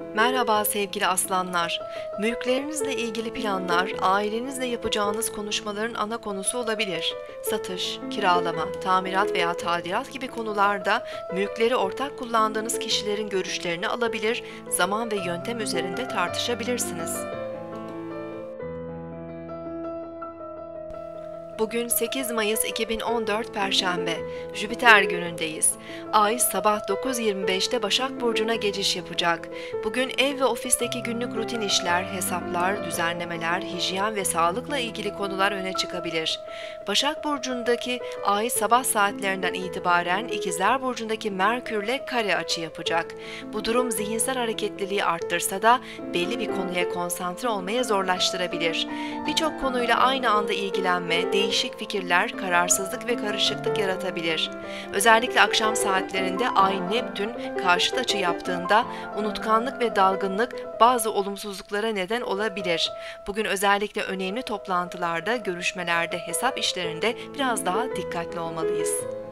Merhaba sevgili aslanlar. Mülklerinizle ilgili planlar, ailenizle yapacağınız konuşmaların ana konusu olabilir. Satış, kiralama, tamirat veya tadilat gibi konularda mülkleri ortak kullandığınız kişilerin görüşlerini alabilir, zaman ve yöntem üzerinde tartışabilirsiniz. Bugün 8 Mayıs 2014 Perşembe, Jüpiter günündeyiz. Ay sabah 9.25'te Başak Burcu'na geçiş yapacak. Bugün ev ve ofisteki günlük rutin işler, hesaplar, düzenlemeler, hijyen ve sağlıkla ilgili konular öne çıkabilir. Başak Burcu'ndaki Ay sabah saatlerinden itibaren İkizler Burcu'ndaki Merkür'le kare açı yapacak. Bu durum zihinsel hareketliliği arttırsa da belli bir konuya konsantre olmaya zorlaştırabilir. Birçok konuyla aynı anda ilgilenme, değişik fikirler, kararsızlık ve karışıklık yaratabilir. Özellikle akşam saatlerinde Ay-Neptün karşıt açı yaptığında unutkanlık ve dalgınlık bazı olumsuzluklara neden olabilir. Bugün özellikle önemli toplantılarda, görüşmelerde, hesap işlerinde biraz daha dikkatli olmalıyız.